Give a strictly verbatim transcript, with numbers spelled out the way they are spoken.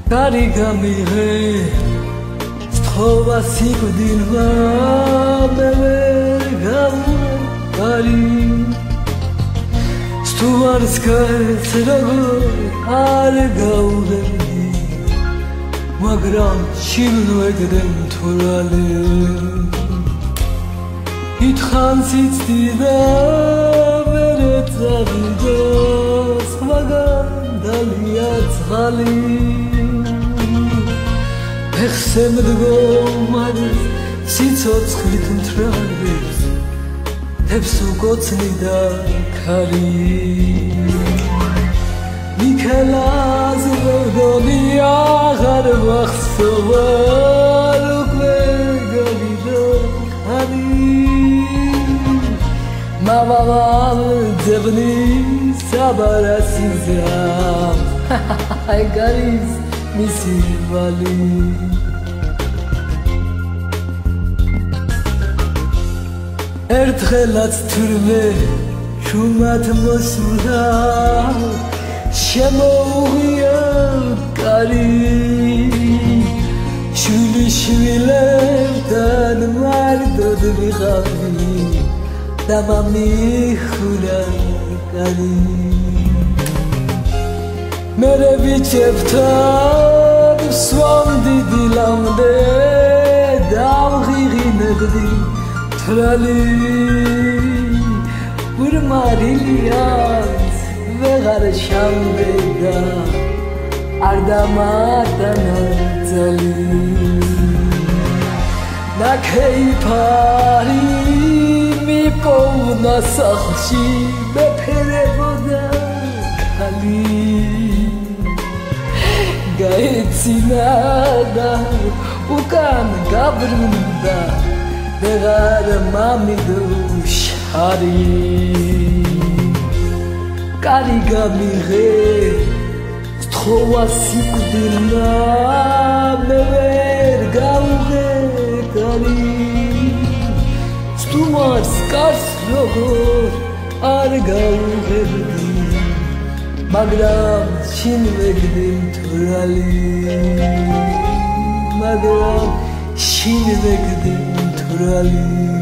კარი გამიღე სთხოვა სიკვდილმა მე ვერ გავუკარი თუ არც გაეც როგორ არ გავუღებდი მაგრამ შილვეგდე მთვრალი ითხან სიცდი და ვერ ეწავიდო სხვაგან დალია წყალი ფეხზე მდგომარ სიცოცხლით მთრალებს თებს უგოცნი და ქარი მიქელას ვეგონი აღარ ვახსოვარ უკვე გავიდო ქარი მამამალ ძებნის საბარასიზა აი გარის მისი ვალი ერთხელაც თურმე შუმად მოსულა შემოუღია კარი შვილი შვილებთან მარტოდ ვიყავი და მამიხურა კარი მერე ბიჭებთან სვამდი დილამდე დავღიღინებდი თრალი ურმარილიას ვეღარ შამდედა არ დამატანა ძალი ნაქეიფარი მიპოვნა სახლში მეფერებოდა ქალი გაეცინა და უკან გაბრუნდა ვეღარ მამიდუშ არი კარი გამიღე სთხოვა სიკვდილმა მე ვერ გავუღე კარი სტუმარს კარს როგორ არ გავუღებდი მაგრამ შინ ვეგდი მთვრალი მაგრამ შინ ვეგდი მთვრალი